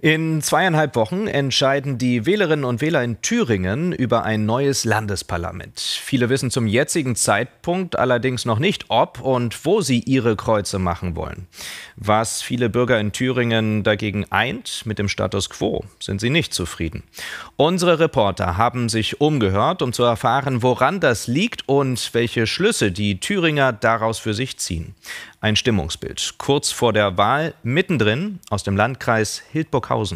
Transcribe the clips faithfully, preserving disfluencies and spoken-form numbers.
In zweieinhalb Wochen entscheiden die Wählerinnen und Wähler in Thüringen über ein neues Landesparlament. Viele wissen zum jetzigen Zeitpunkt allerdings noch nicht, ob und wo sie ihre Kreuze machen wollen. Was viele Bürger in Thüringen dagegen eint, mit dem Status quo sind sie nicht zufrieden. Unsere Reporter haben sich umgehört, um zu erfahren, woran das liegt und welche Schlüsse die Thüringer daraus für sich ziehen. Ein Stimmungsbild kurz vor der Wahl mittendrin aus dem Landkreis Hildburghausen.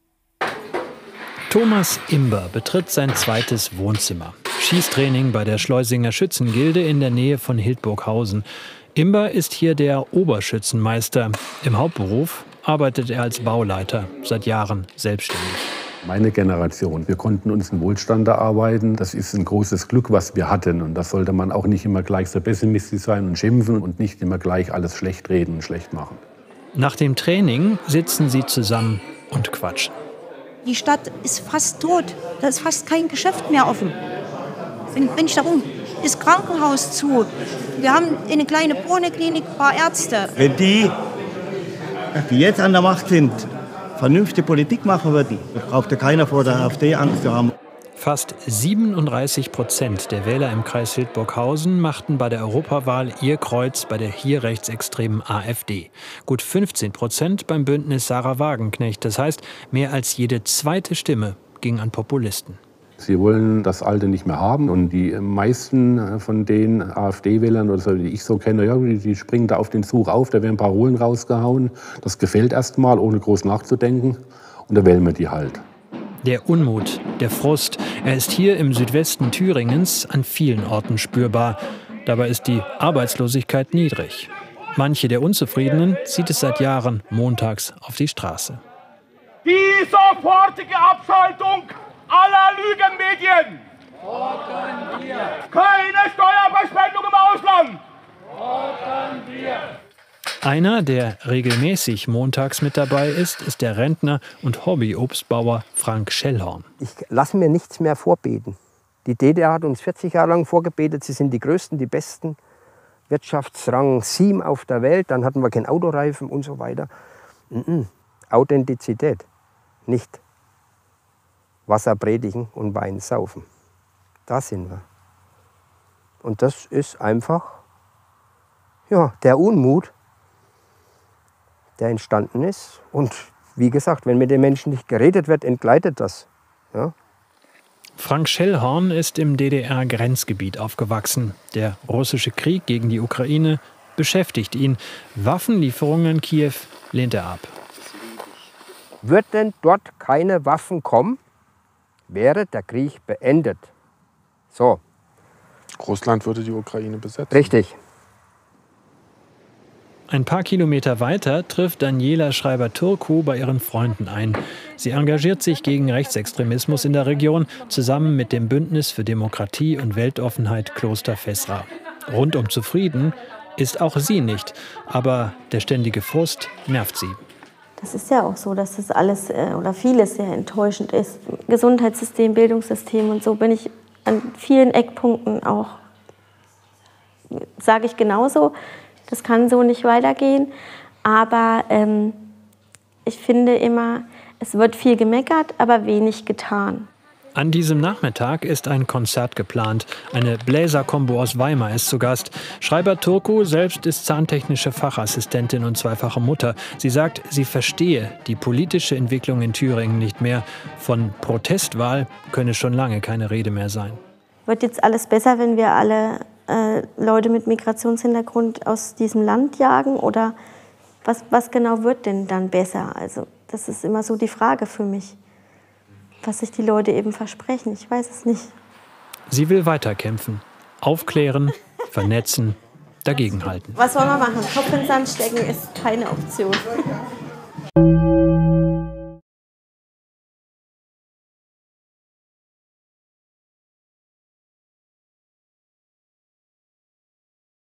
Thomas Imber betritt sein zweites Wohnzimmer. Schießtraining bei der Schleusinger Schützengilde in der Nähe von Hildburghausen. Imber ist hier der Oberschützenmeister. Im Hauptberuf arbeitet er als Bauleiter, seit Jahren selbstständig. Meine Generation, wir konnten uns einen Wohlstand erarbeiten. Das ist ein großes Glück, was wir hatten. Und das sollte man auch nicht immer gleich so pessimistisch sein und schimpfen und nicht immer gleich alles schlecht reden und schlecht machen. Nach dem Training sitzen sie zusammen und quatschen. Die Stadt ist fast tot. Da ist fast kein Geschäft mehr offen. Wenn, wenn ich da rum, das Krankenhaus zu. Wir haben eine kleine Poliklinik, ein paar Ärzte. Wenn die, die jetzt an der Macht sind, vernünftige Politik machen würden, braucht ja keiner vor der AfD Angst zu haben. Fast siebenunddreißig Prozent der Wähler im Kreis Hildburghausen machten bei der Europawahl ihr Kreuz bei der hier rechtsextremen AfD. Gut fünfzehn Prozent beim Bündnis Sarah Wagenknecht. Das heißt, mehr als jede zweite Stimme ging an Populisten. Sie wollen das Alte nicht mehr haben. Und die meisten von den AfD-Wählern, oder so, die ich so kenne, ja, die springen da auf den Zug auf, da werden Parolen rausgehauen. Das gefällt erst mal, ohne groß nachzudenken. Und da wählen wir die halt. Der Unmut, der Frust, er ist hier im Südwesten Thüringens an vielen Orten spürbar. Dabei ist die Arbeitslosigkeit niedrig. Manche der Unzufriedenen zieht es seit Jahren montags auf die Straße. Die sofortige Abschaltung aller Lügenmedien! Fordern wir! Keine Steuerverschwendung im Ausland! Fordern wir! Einer, der regelmäßig montags mit dabei ist, ist der Rentner und Hobbyobstbauer Frank Schellhorn. Ich lasse mir nichts mehr vorbeten. Die D D R hat uns vierzig Jahre lang vorgebetet, sie sind die Größten, die Besten. Wirtschaftsrang sieben auf der Welt, dann hatten wir keinen Autoreifen und so weiter. Mm-mm. Authentizität, nicht Wasser predigen und Wein saufen. Da sind wir. Und das ist einfach ja, der Unmut, der entstanden ist. Und wie gesagt, wenn mit den Menschen nicht geredet wird, entgleitet das. Ja. Frank Schellhorn ist im D D R-Grenzgebiet aufgewachsen. Der russische Krieg gegen die Ukraine beschäftigt ihn. Waffenlieferungen an Kiew lehnt er ab. Würden dort keine Waffen kommen, wäre der Krieg beendet. So. Russland würde die Ukraine besetzen. Richtig. Ein paar Kilometer weiter trifft Daniela Schreiber-Turku bei ihren Freunden ein. Sie engagiert sich gegen Rechtsextremismus in der Region, zusammen mit dem Bündnis für Demokratie und Weltoffenheit Kloster Fessra. Rundum zufrieden ist auch sie nicht, aber der ständige Frust nervt sie. Das ist ja auch so, dass das alles äh, oder vieles sehr enttäuschend ist. Gesundheitssystem, Bildungssystem und so bin ich an vielen Eckpunkten auch, sage ich genauso. Das kann so nicht weitergehen, aber ähm, ich finde immer, es wird viel gemeckert, aber wenig getan. An diesem Nachmittag ist ein Konzert geplant. Eine Bläserkombo aus Weimar ist zu Gast. Schreiber-Turku selbst ist zahntechnische Fachassistentin und zweifache Mutter. Sie sagt, sie verstehe die politische Entwicklung in Thüringen nicht mehr. Von Protestwahl könne schon lange keine Rede mehr sein. Wird jetzt alles besser, wenn wir alle äh, Leute mit Migrationshintergrund aus diesem Land jagen? Oder was, was genau wird denn dann besser? Also das ist immer so die Frage für mich. Was sich die Leute eben versprechen. Ich weiß es nicht. Sie will weiterkämpfen, aufklären, vernetzen, dagegenhalten. Was soll man machen? Kopf in den Sand stecken ist keine Option.